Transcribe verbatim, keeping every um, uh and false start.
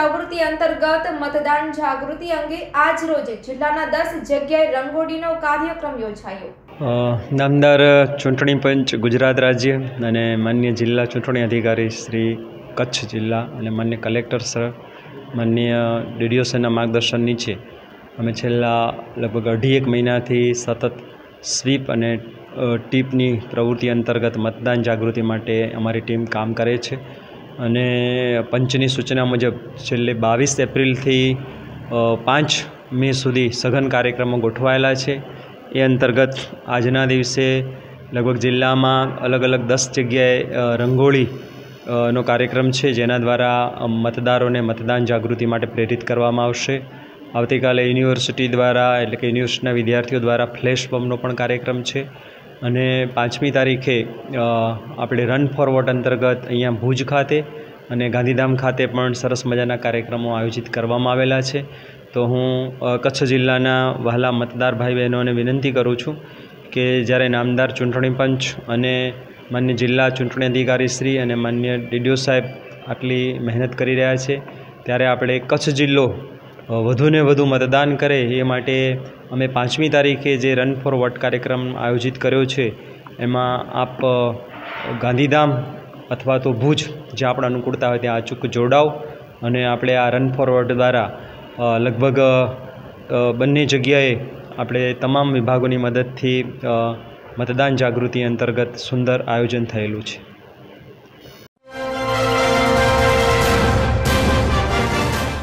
પ્રવૃત્તિ અંતર્ગત મતદાન જાગૃતિ અંગે આજ રોજ જિલ્લાના દસ જગ્યાએ રંગોળીનો કાર્યક્રમ યોજાયો। નામદાર ચૂંટણી પંચ ગુજરાત રાજ્ય અને માન્ય જિલ્લા ચૂંટણી અધિકારી શ્રી કચ્છ જિલ્લા અને માન્ય કલેક્ટર સર માન્ય ડીડીઓ સરના માર્ગદર્શન નીચે અમે છેલ્લા લગભગ અઢી એક મહિનાથી સતત સ્વીપ અને ટીપની પ્રવૃત્તિ અંતર્ગત મતદાન જાગૃતિ માટે અમારી ટીમ કામ કરે છે અને પંચની સૂચના મુજબ છેલ્લે બાવીસ એપ્રિલથી પાંચ મે સુધી સઘન કાર્યક્રમો ગોઠવાયેલા છે। એ અંતર્ગત આજના દિવસે લગભગ જિલ્લામાં અલગ અલગ દસ જગ્યાએ રંગોળી નો કાર્યક્રમ છે, જેના દ્વારા મતદારોને મતદાન જાગૃતિ માટે પ્રેરિત કરવામાં આવશે। આવતીકાલે યુનિવર્સિટી દ્વારા એટલે કે યુનિવર્સિટીના વિદ્યાર્થીઓ દ્વારા ફ્લેશ બોમ્બનો પણ કાર્યક્રમ છે અને પાંચમી તારીખે આપણે રન ફોર વોટ અંતર્ગત અહીંયા ભુજ ખાતે અને ગાંધીધામ ખાતે પણ સરસ મજાના કાર્યક્રમો આયોજિત કરવામાં આવેલા છે। તો હું કચ્છ જિલ્લાના વહાલા મતદાર ભાઈ બહેનોને વિનંતી કરું છું કે જ્યારે નામદાર ચૂંટણી પંચ અને માન્ય જિલ્લા ચૂંટણી અધિકારી શ્રી અને માન્ય ડીડીઓ સાહેબ આટલી મહેનત કરી રહ્યા છે, ત્યારે આપણે કચ્છ જિલ્લો વધુને વધુ મતદાન કરે એ માટે અમે પાંચમી તારીખે જે રન ફોર વોટ કાર્યક્રમ આયોજિત કર્યો છે, એમાં આપ ગાંધીધામ અથવા તો ભુજ જે આપણે અનુકૂળતા હોય ત્યાં અચૂક જોડાવ અને આપણે આ રન ફોર વોટ દ્વારા લગભગ બંને જગ્યાએ આપણે તમામ વિભાગોની મદદથી મતદાન જાગૃતિ અંતર્ગત સુંદર આયોજન થયેલું છે।